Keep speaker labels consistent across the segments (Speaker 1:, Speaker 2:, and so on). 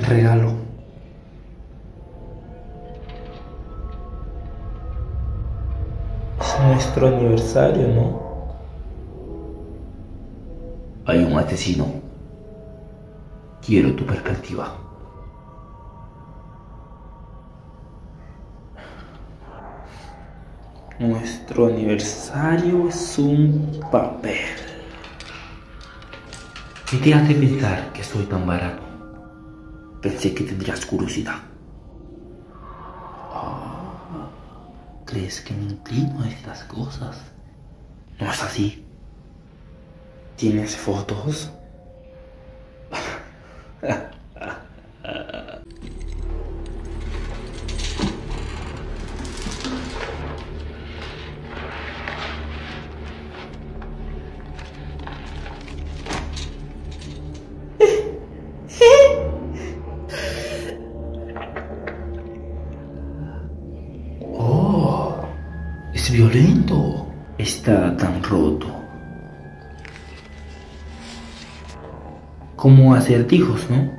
Speaker 1: regalo. Es nuestro aniversario, ¿no?
Speaker 2: Hay un asesino. Quiero tu perspectiva.
Speaker 1: Nuestro aniversario es un papel.
Speaker 2: ¿Qué te hace pensar que soy tan barato? Pensé que tendrías curiosidad. ¿Crees que me inclino a estas cosas? No es así.
Speaker 1: ¿Tienes fotos?
Speaker 2: Es violento. Está tan roto. Como acertijos, ¿no?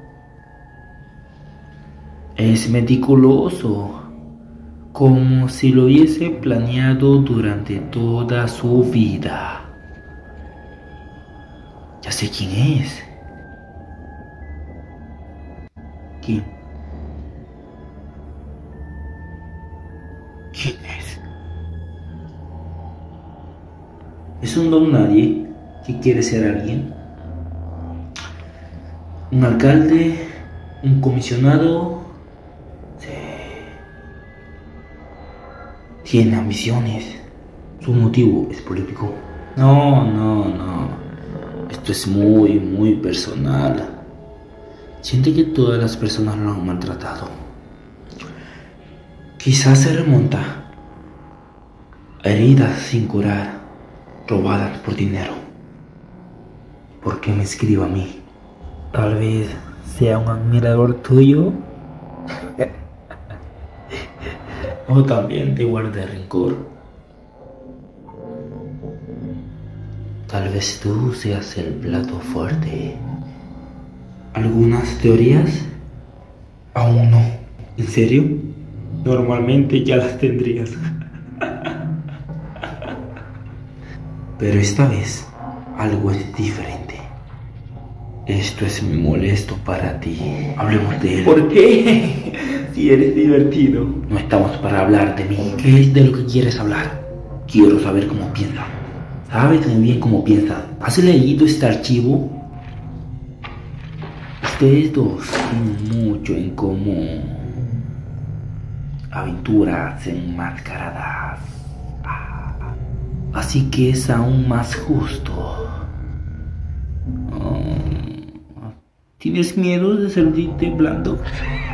Speaker 2: Es meticuloso. Como si lo hubiese planeado durante toda su vida. Ya sé quién es. ¿Quién? ¿Quién es? Es un don nadie que quiere ser alguien. Un alcalde, un comisionado. Sí. Tiene ambiciones. Su motivo es político. No. Esto es muy personal. Siente que todas las personas lo han maltratado. Quizás se remonta a heridas sin curar, robadas por dinero. ¿Por qué me escribe a mí?
Speaker 1: Tal vez sea un admirador tuyo.
Speaker 2: O también te guarde rencor. Tal vez tú seas el plato fuerte. ¿Algunas teorías?
Speaker 1: Aún no.
Speaker 2: ¿En serio?
Speaker 1: Normalmente ya las tendrías.
Speaker 2: Pero esta vez algo es diferente. Esto es muy molesto para ti. Hablemos de él.
Speaker 1: ¿Por qué? Si eres divertido.
Speaker 2: No estamos para hablar de mí. ¿Qué es de lo que quieres hablar? Quiero saber cómo piensas. Sabes muy bien cómo piensas. ¿Has leído este archivo? Ustedes dos tienen mucho en común. Aventuras enmascaradas. Así que es aún más justo. ¿Tienes miedo de sentirte blando?